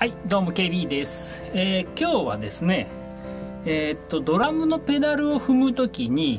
はい、どうも KB です。今日はですね、ドラムのペダルを踏むときに、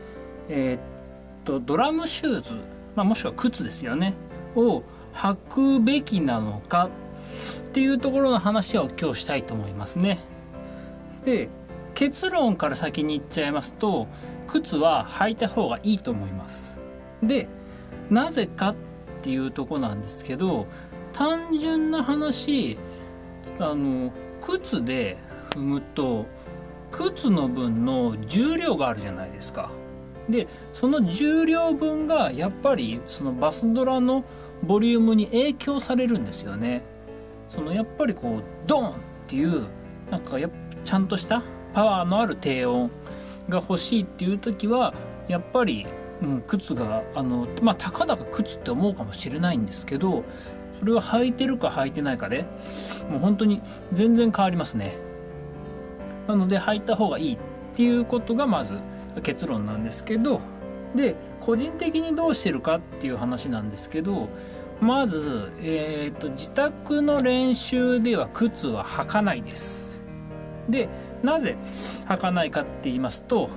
ドラムシューズ、もしくは靴ですよね、を履くべきなのかっていうところの話を今日したいと思いますね。で、結論から先に言っちゃいますと、靴は履いた方がいいと思います。で、なぜかっていうとこなんですけど、単純な話、靴で踏むと靴の分の重量があるじゃないですか。でその重量分がやっぱりそのバスドラのボリュームに影響されるんですよね。やっぱりこうドーンっていうちゃんとしたパワーのある低音が欲しいっていう時はやっぱり、靴がたかだか靴って思うかもしれないんですけど、それは履いてるか履いてないかでもう本当に全然変わりますね。なので履いた方がいいっていうことがまず結論なんですけど、で個人的にどうしてるかっていう話なんですけど、まず、自宅の練習では靴は履かないです。でなぜ履かないかって言いますと、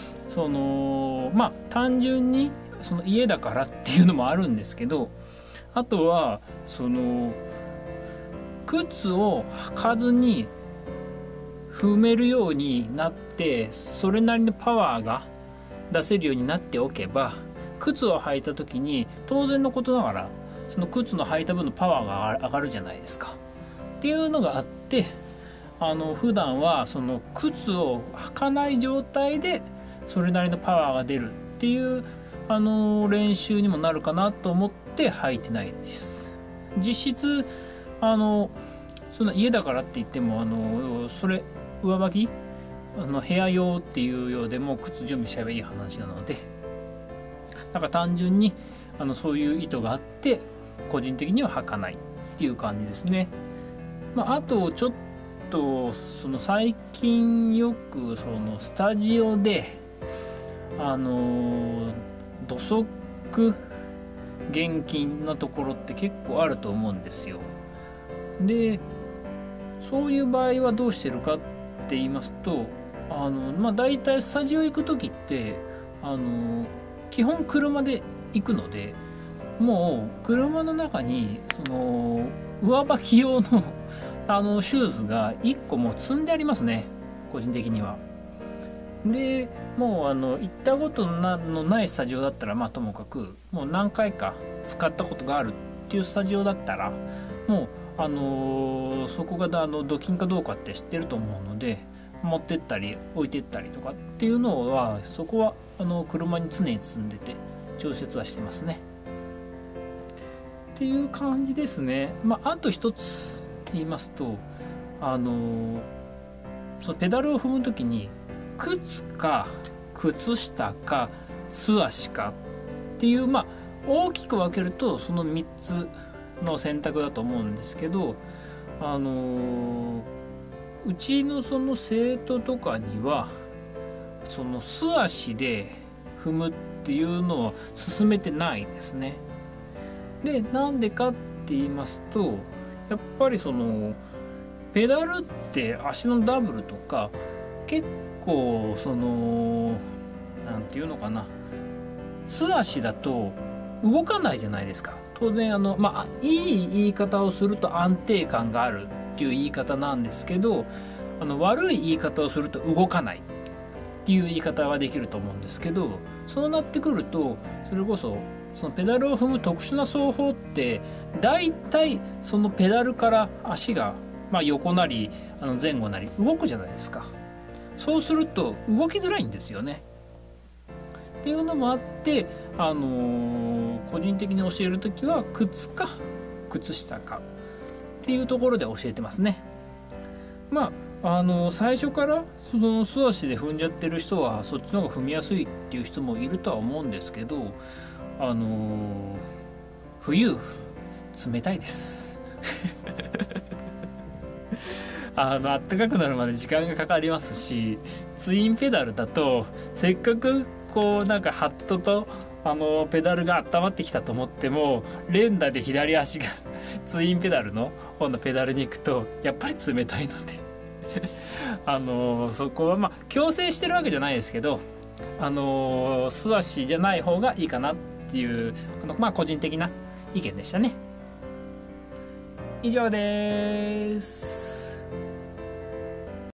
単純に家だからっていうのもあるんですけど、あとは靴を履かずに踏めるようになって、それなりのパワーが出せるようになっておけば、靴を履いた時に当然のことながらその靴の履いた分のパワーが上がるじゃないですかっていうのがあって、普段はその靴を履かない状態でそれなりのパワーが出るっていう練習にもなるかなと思って履いてないです。実質そんな家だからって言ってもそれ上履き部屋用っていうようでも靴準備しちゃえばいい話なので、単純にそういう意図があって個人的には履かないっていう感じですね。あとちょっと最近よくスタジオで土足厳禁なところって結構あると思うんですよ。でそういう場合はどうしてるかって言いますと、だいたいスタジオ行く時って基本車で行くので、もう車の中に上履き用のシューズが1個もう積んでありますね、個人的には。でもう行ったことのないスタジオだったらともかく、もう何回か使ったことがあるっていうスタジオだったらもうそこがドキンかどうかって知ってると思うので、持ってったり置いてったりとかっていうのはそこは車に常に積んでて調節はしてますねっていう感じですね。あと一つ言いますと、そのペダルを踏むときに靴か靴下か素足かっていう、大きく分けるとその3つの選択だと思うんですけど、うちのその生徒とかには素足で踏むっていうのを勧めてないですね。でなんでかって言いますと、やっぱりペダルって足のダブルとか結構なんていうのかな、素足だと動かないじゃないですか。当然いい言い方をすると安定感があるっていう言い方なんですけど、悪い言い方をすると動かないっていう言い方ができると思うんですけど、そうなってくるとそれこそペダルを踏む特殊な走法ってだいたいそのペダルから足が横なり前後なり動くじゃないですか。そうすると動きづらいんですよねっていうのもあって、個人的に教えるときは靴か靴下かっていうところで教えてますね。最初から素足で踏んじゃってる人はそっちの方が踏みやすいっていう人もいるとは思うんですけど、冬冷たいです暖かくなるまで時間がかかりますし、ツインペダルだとせっかくハットとペダルが温まってきたと思っても連打で左足がツインペダルの本のペダルに行くとやっぱり冷たいのでそこはまあ強制してるわけじゃないですけど素足じゃない方がいいかなっていうまあ個人的な意見でしたね。以上です。